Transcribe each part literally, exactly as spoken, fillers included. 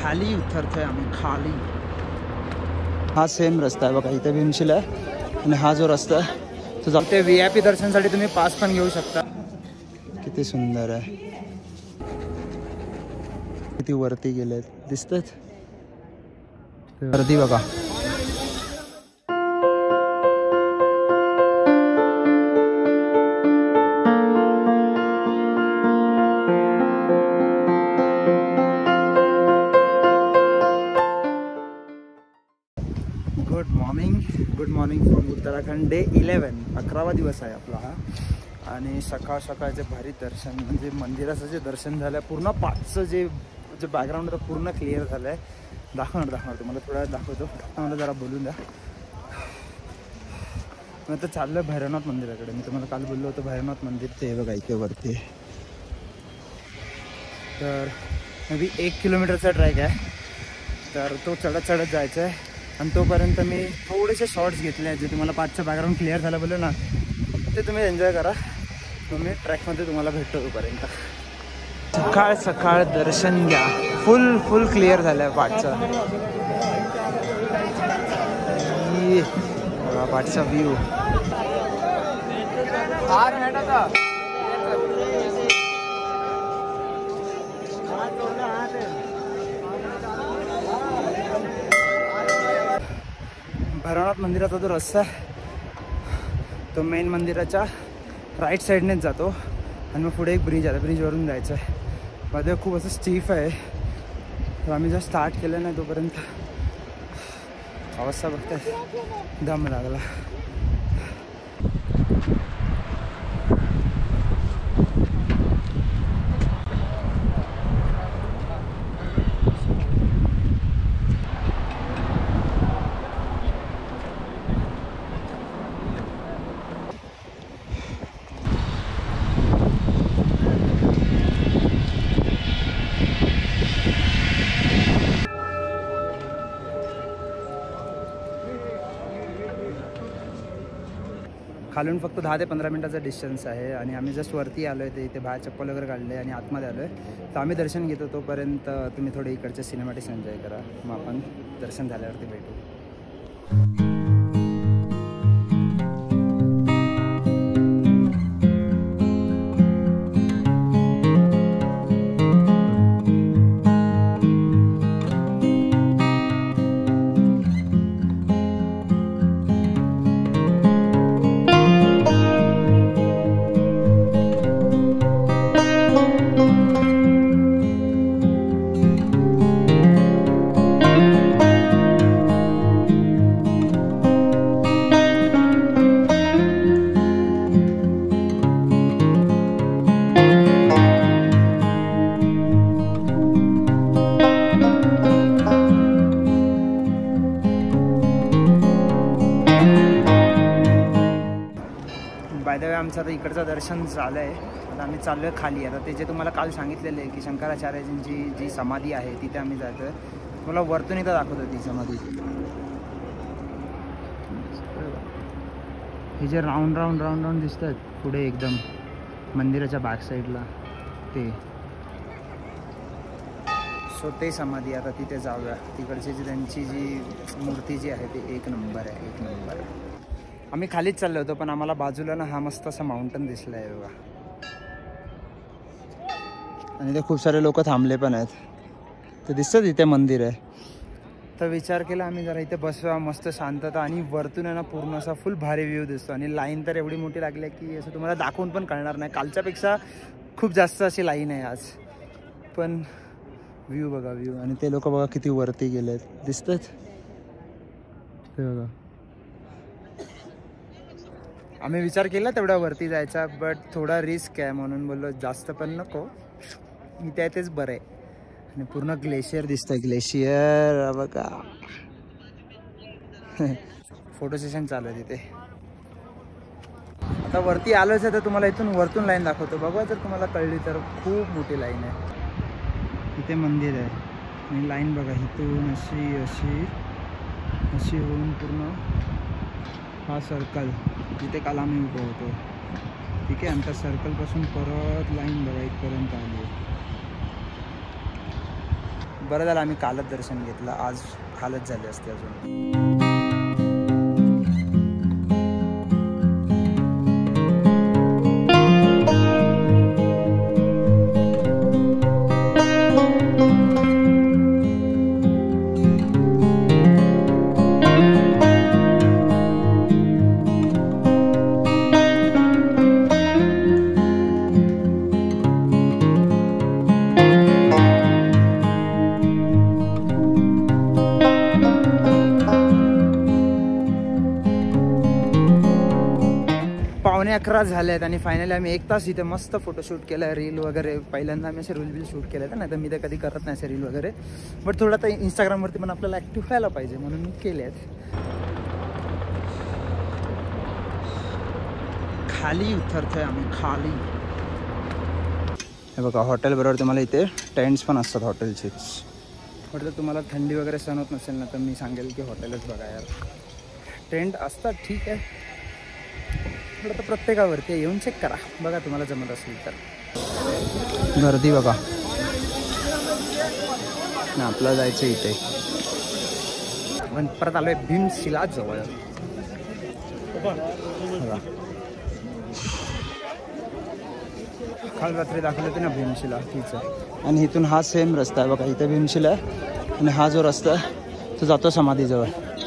खाली उतरतोय आम्ही खाली। हा सेम रस्ता आहे बघा, इथे भीमशिला आहे आणि हा जो रस्ता आहे तो जाते व्ही आय पी दर्शनसाठी तुम्ही पास पण घेऊ शकता। किती सुंदर आहे, किती वरती गेलेत दिसतात वरती बघा। Good morning, good morning from Uttarakhand. Day eleven, अकरावा दिवस आहे आपला हा आणि सकाळ सकाळचे भारी दर्शन, म्हणजे मंदिराचं जे दर्शन झालं आहे पूर्ण पाचचं जे जे बॅकग्राऊंड होतं पूर्ण क्लिअर झालं आहे। दाखवणार दाखवणार तुम्हाला थोडा वेळ दाखवतो, मला जरा बोलून द्या। मी आता चाललं भैरवनाथ मंदिराकडे। मी तुम्हाला काल बोललो होतो भैरवनाथ मंदिर ते बघा इथे वरती। तर मे बी एक किलोमीटरचा ट्रॅक आहे, तर तो चढत चढत जायचा आहे आणि तोपर्यंत मी थोडेसे शॉर्ट्स घेतले आहेत जे तुम्हाला पाचचं बॅकग्राऊंड क्लिअर झालं बोललो ना, ते तुम्ही एन्जॉय करा। मग मी ट्रॅकमध्ये तुम्हाला भेटतो तोपर्यंत। सकाळ सकाळ दर्शन घ्या, फुल फुल क्लिअर झालं आहे पाठचं। पाठचा व्ह्यू भैरवनाथ मंदिराचा जो रस्ता आहे तो मेन मंदिराच्या राईट साईडनेच जातो आणि मग पुढे एक ब्रिज आहे, ब्रिजवरून जायचं आहे। मध्ये खूप असं स्टीफ आहे, तर आम्ही जर स्टार्ट केलं नाही तोपर्यंत अवस्था बघताय दम लागला। खालून फक्त दहा ते पंधरा मिनटाचा डिस्टन्स आहे आणि आम्ही जस्ट वरती आलो आहे, ते इथे बाहेर चप्पल वगैरे काढले आणि आतमध्ये आलो आहे। तर आम्ही दर्शन घेतो, तोपर्यंत तुम्ही थोडे इकडचे सिनेमॅटिक्स एन्जॉय करा, मग आपण दर्शन झाल्यावरती भेटू। बाय द वे आमचं आता इकडचं दर्शन झालं आहे, आता आम्ही चाललो आहे खाली। आता ते जे तुम्हाला काल सांगितलेलं आहे की शंकराचार्यांची जी समाधी आहे तिथे आम्ही जातो आहे। मला वरतून इथं दाखवतो ती समाधी, हे जे राऊंड राऊंड राऊंड राऊंड दिसत आहेत पुढे एकदम मंदिराच्या बॅक साईडला ते, सो ते समाधी। आता तिथे जाऊया, तिकडची जी त्यांची जी मूर्ती जी आहे ती एक नंबर आहे, एक नंबर आहे। आम्ही खालीच चाललो होतो पण आम्हाला बाजूला ना हा मस्त असा माउंटन दिसला आहे बघा, आणि ते खूप सारे लोक थांबले पण आहेत, ते दिसतं इथे मंदिर आहे। तर विचार केला आम्ही जरा इथे बसवा, मस्त शांतता, आणि वरतून आहे ना पूर्ण असा फुल भारी व्ह्यू दिसतो। आणि लाईन तर एवढी मोठी लागली आहे की असं तुम्हाला दाखवून पण कळणार नाही, कालच्यापेक्षा खूप जास्त अशी लाईन आहे आज, पण व्ह्यू बघा व्ह्यू। आणि ते लोक बघा किती वरती गेलेत, दिसतात ते बघा। आम्ही विचार केला तेवढा वरती जायचा, बट थोडा रिस्क आहे म्हणून बोललो जास्त पण नको, इथे तेच बरं आहे। आणि पूर्ण ग्लेशियर दिसतंय, ग्लेशियर बघा। फोटो सेशन चालू आहे तिथे। आता वरती आलोच आहे तर तुम्हाला इथून वरतून लाईन दाखवतो, बघा जर तुम्हाला कळली तर खूप मोठी लाईन आहे। इथे मंदिर आहे आणि लाईन बघा इथून अशी अशी अशी होऊन पूर्ण हा सर्कल जिथे काल आम्ही उभं होतो, ठीक आहे। आणि त्या सर्कलपासून परत लाईन बघा इथपर्यंत आली आहे। बरं झालं आम्ही कालच दर्शन घेतलं, आज हालत झाली असते अजून. पावणे अकरा झाले आहेत आणि फायनली आम्ही एक तास इथे मस्त फोटोशूट केलं आहे, रील वगैरे. पहिल्यांदा आम्ही असे रील बिल शूट केले आहेत, नाही तर मी ते कधी करत नाही असे रील वगैरे. बट थोडं आता इंस्टाग्रामवरती पण आपल्याला ॲक्टिव्ह व्हायला पाहिजे म्हणून मी केले आहेत. खाली उतरतोय आम्ही, खाली. हे बघा हॉटेल बरोबर तुम्हाला इथे टेंट्स पण असतात हॉटेलचेच. म्हटलं तुम्हाला थंडी वगैरे सहन होत नसेल ना तर मी सांगेल की हॉटेलच बघा यार. टेंट असतात ठीक आहे, पण आता प्रत्येकावरती येऊन चेक करा बघा तुम्हाला जमत असेल तर. गर्दी बघा ना. आपलं जायचं इथे पण परत आलोय भीमशिला जवळ. काल रात्री दाखवलं होते ना भीमशिला तिचं. आणि इथून हा सेम रस्ता आहे बघा, इथे भीमशिला आहे आणि हा जो रस्ता आहे तो जातो समाधीजवळ.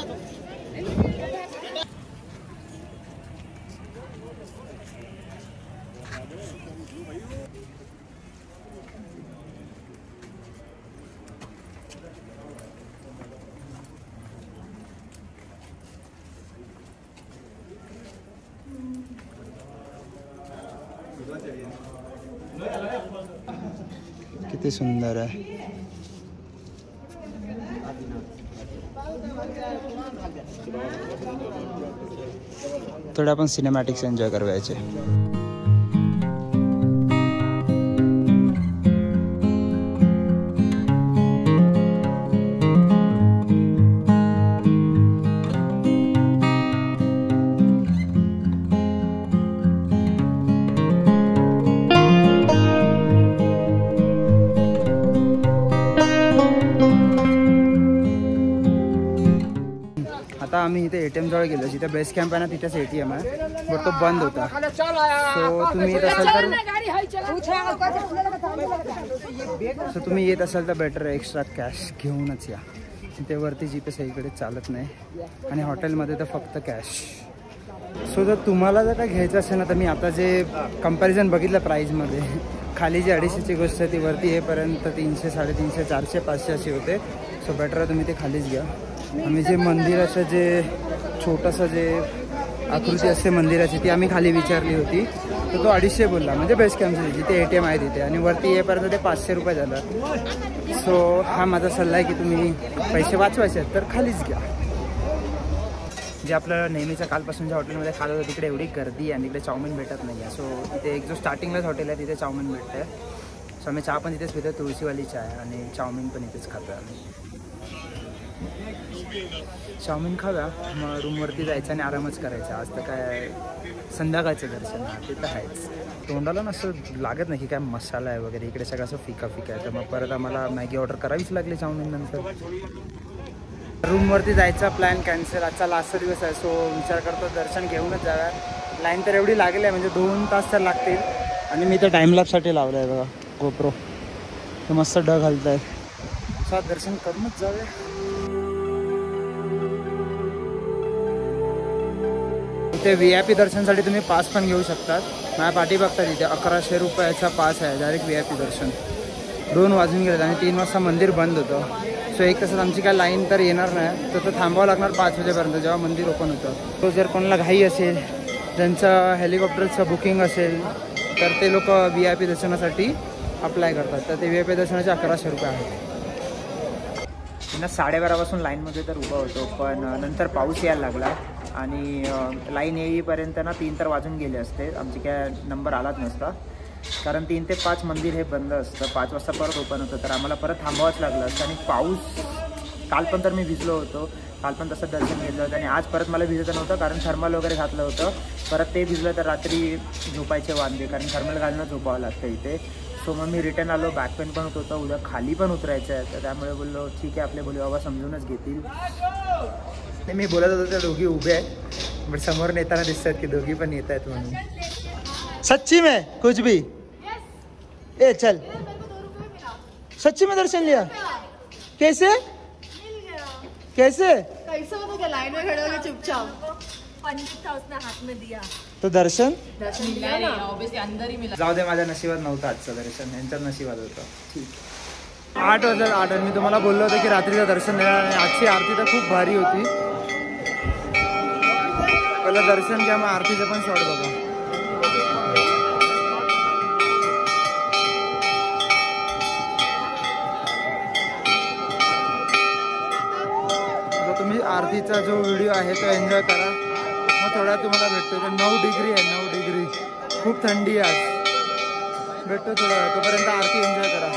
किती सुंदर आहे. थोडे आपण सिनेमॅटिक्स एन्जॉय करवायचे. आता आम्ही इथे एटीएम जवळ गेलो, जिथे बेस कॅम्प आहे ना तिथेच एटीएम आहे, बट तो बंद होता. सो तुम्ही येत असाल तर सो तुम्ही येत असाल तर बेटर एक्स्ट्रा कॅश घेऊनच या. तिथे वरती जीपे सगळीकडे चालत नाही आणि हॉटेलमध्ये तर फक्त कॅश. सो जर तुम्हाला जर काय घ्यायचं असेल ना तर मी आता जे कंपॅरिझन बघितलं प्राईजमध्ये, खाली जी अडीचशेची गोष्ट आहे ती वरती येईपर्यंत तीनशे साडेतीनशे चारशे पाचशे अशी होते. सो बेटर आहे तुम्ही ते खालीच घ्या. आम्ही जे मंदिराचं जे छोटंसं जे आकृती असते मंदिराची ती आम्ही खाली विचारली होती, तर तो अडीचशे बोलला, म्हणजे बेस कॅम्पचं जिथे ए टी एम आहे तिथे. आणि वरती येईपर्यंत ते पाचशे रुपये झालं. सो हा माझा सल्ला आहे की तुम्ही पैसे वाचवायचे आहेत तर खालीच घ्या. जे आपलं नेहमीच्या कालपासून ज्या हॉटेलमध्ये खात होतं तिकडे एवढी गर्दी आहे आणि तिकडे चाऊमिन भेटत नाही आहे. सो इथे एक जो स्टार्टिंगलाच हॉटेल आहे तिथे चाऊमिन भेटतं आहे. सो आम्ही चहा पण तिथेच पितो, तुळशीवाली चहा, आणि चाऊमिन पण इथेच खातो आम्ही. चाऊमिन खाव्या, मग रूमवरती जायचं आणि आरामच करायचा. आज तर काय संध्याकाळचं दर्शन आहे ते तर आहेच. तोंडाला नसं लागत नाही की काय मसाला आहे वगैरे, इकडे सगळं असं फिका फिका आहे. तर मग परत आम्हाला मॅगी ऑर्डर करावीच लागली चाऊमिन नंतर. रूमवरती जायचा प्लॅन कॅन्सल. आजचा लास्टचा दिवस आहे, सो विचार करतो दर्शन घेऊनच जाव्या. लाईन तर एवढी लागली आहे म्हणजे दोन तास तर लागतील. आणि मी तर टाईमलॅपसाठी लावलं आहे बघा गोप्रो, तर मस्त डग घालत आहे. सो दर्शन करूनच जाऊया. इथे व्ही आय पी दर्शनसाठी तुम्ही पास पण घेऊ शकतात. माझ्या पाठी बघता तिथे अकराशे रुपयाचा पास आहे direct V I P darshan. दोन वाजून गेलेत आणि तीन वाजता मंदिर बंद होतं. सो एक तासात आमची काय लाईन तर येणार नाही, तर तो थांबावं लागणार पाच वाजेपर्यंत जेव्हा मंदिर ओपन होतं. तो जर कोणाला घाई असेल, ज्यांचं हेलिकॉप्टरचं बुकिंग असेल, तर ते लोक व्ही आय पी दर्शनासाठी अप्लाय करतात. तर ते व्ही आय पी दर्शनाचे अकराशे रुपये आहेत. पुन्हा साडेबारापासून लाईनमध्ये तर उभा होतो, पण नंतर पाऊस यायला लागला आणि लाईन येईपर्यंत ना तीन तर वाजून गेले असते. आमची काय नंबर आलाच नसता, कारण तीन ते पाच मंदिर हे बंद असतं. पाच वाजता परत ओपन होतं, तर आम्हाला परत थांबावंच लागलं असतं. आणि पाऊस काल पण तर मी भिजलो होतो, काल पण तसं दर्शन घेतलं होतं. आणि आज परत मला भिजत नव्हतं कारण थर्मल वगैरे घातलं होतं. परत ते भिजलं तर रात्री झोपायचे वांदे, कारण थर्मल घालणं झोपावं लागतं इथे. सो मग मी रिटर्न आलो. बॅक पेन पण होत होतं, उद्या खाली पण उतरायचं आहे, तर त्यामुळे बोललो ठीक आहे आपले बोलू बाबा समजूनच घेतील. ते मी बोलत होतो त्या दोघी उभे आहेत, बट समोर येताना दिसतात की दोघी पण येत आहेत म्हणून. सच्ची में कुछ भी ए चल, सच्ची में दर्शन लिया? कैसे कैसे कैसे हो गया? लाइन में खड़े हो गए चुपचाप. पंडित था उसने हाथ में दिया तो दर्शन दर्शन मिला ना, ऑब्वियसली अंदर ही मिला. जाऊ दे, माझ्या नशिबात नव्हतं आजचं दर्शन, यांच्या नशिबात होतं. ठीक. आठ वाजता आठ मी तुम्हाला बोललो होतं की रात्रीचं दर्शन देणार, आणि आजची आरती तर खूप भारी होती. पहिलं दर्शन घ्या, मग आरतीचं पण शॉट बघा. तुम्ही आरतीचा जो व्हिडिओ आहे तो एन्जॉय करा. मग थोडा तुम्हाला भेटतो. तर नऊ डिग्री आहे, नऊ डिग्री खूप थंडी आहे आज. भेटतो थोडा, तोपर्यंत आरती एन्जॉय करा.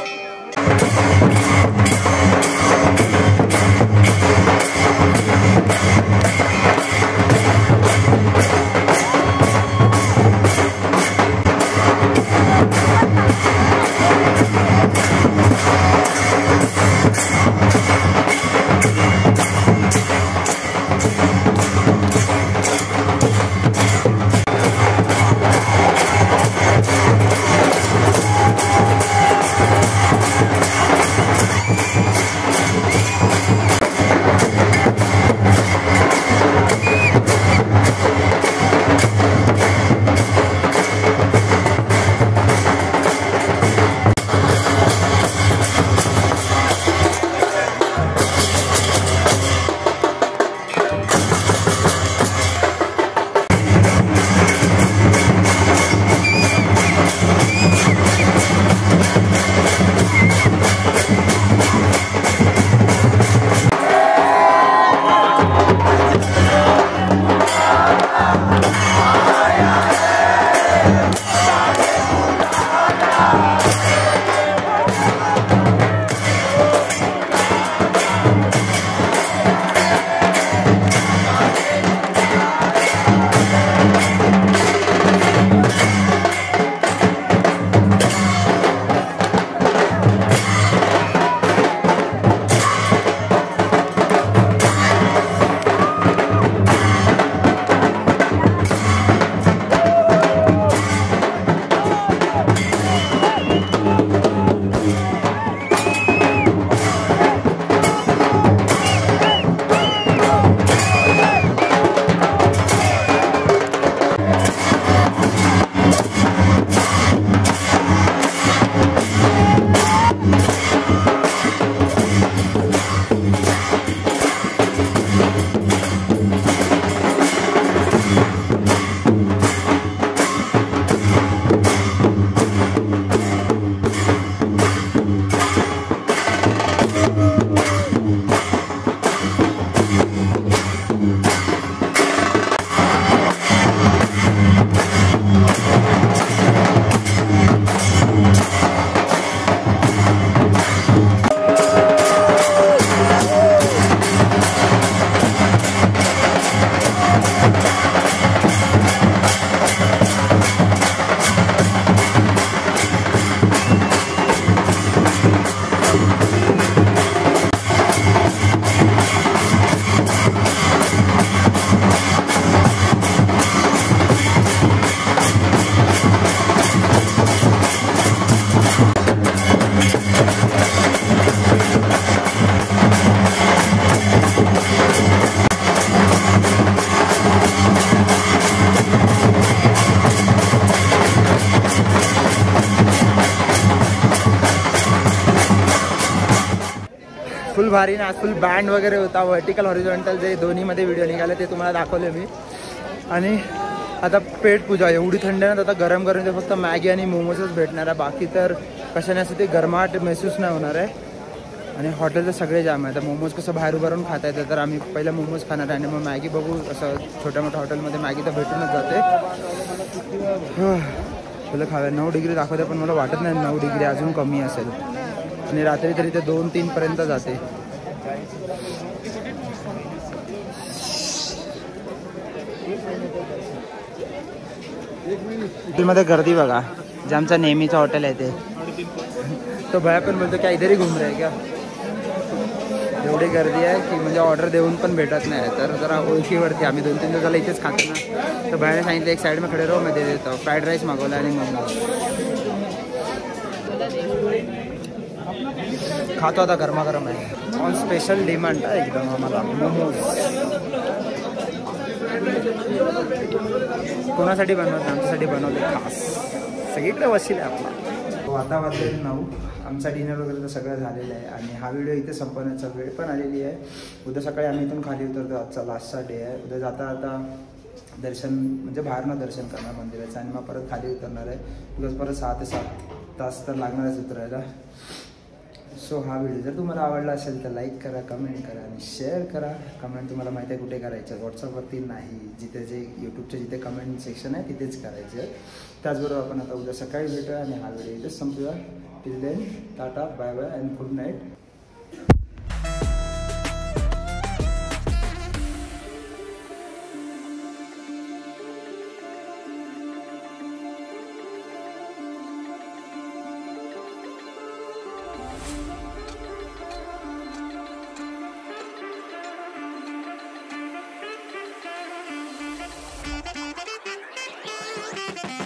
फुल भारी ना, फुल बँड वगैरे होता. व्हर्टिकल हॉरिझॉन्टल जे दोन्हीमध्ये व्हिडिओ निघाले ते तुम्हाला दाखवले मी. आणि आता पेट पूजा एवढी थंड आहे ना, आता गरम गरम ते फक्त मॅगी आणि मोमोजच भेटणार आहे. बाकी तर कशाने असं ते गरमाट महसूस नाही होणार आहे. आणि हॉटेल तर सगळे जाम आहे. तर मोमोज कसं बाहेर उभारून खाता येतं, तर आम्ही पहिलं मोमोज खाणार आणि मग मॅगी बघू. असं छोट्या मोठ्या हॉटेलमध्ये मॅगी तर भेटूनच जाते. पहिलं खाव्या. नऊ डिग्री दाखवते पण मला वाटत नाही नऊ डिग्री अजून कमी असेल. आणि रात्री तरी ते दोन तीन पर्यंत जाते. हॉटेलमध्ये गर्दी बघा, जे आमचं नेहमीचं हॉटेल आहे ते. तो भैया पण बोलतो क्या इधर ही घूम रहे क्या. एवढी गर्दी आहे की म्हणजे ऑर्डर देऊन पण भेटत नाही. तर जरा ओळखीवरती आम्ही दोन तीन दिवसाला इथेच खातो ना. तर भैयाने सांगितलं एक साईड में खडे राहू, मध्ये देतो. फ्राईड राईस मागवला आणि मोमोज खातो आता. गरमागरम आहे. ऑन स्पेशल डिमांड आहे एकदम आम्हाला मोमोज. कोणासाठी बनवलं? आमच्यासाठी बनवले खास. सगळीकडे वशील आहे आपला. आता वाजले नऊ. आमचा डिनर वगैरे तर सगळं झालेलं आहे आणि हा व्हिडिओ इथे संपवण्याचा वेळ पण आलेली आहे. उद्या सकाळी आम्ही इथून खाली उतरतो. आजचा लास्टचा डे आहे. उद्या जाता आता दर्शन म्हणजे बाहेरनं दर्शन करणार मंदिराचं आणि मग परत खाली उतरणार आहे. बिकॉज परत सहा ते सात तास तर लागणारच उतरायला. सो हा व्हिडिओ जर तुम्हाला आवडला असेल तर लाईक करा, कमेंट करा आणि शेअर करा. कमेंट तुम्हाला माहिती आहे कुठे करायचं, व्हॉट्सअपवरती नाही. जिथे जे यूट्यूबचे जिथे कमेंट सेक्शन आहे तिथेच करायचे. त्याचबरोबर आपण आता उद्या सकाळी भेटूया आणि हा व्हिडिओ इथेच संपूया. Till then tata, bye bye and good night. Thank you.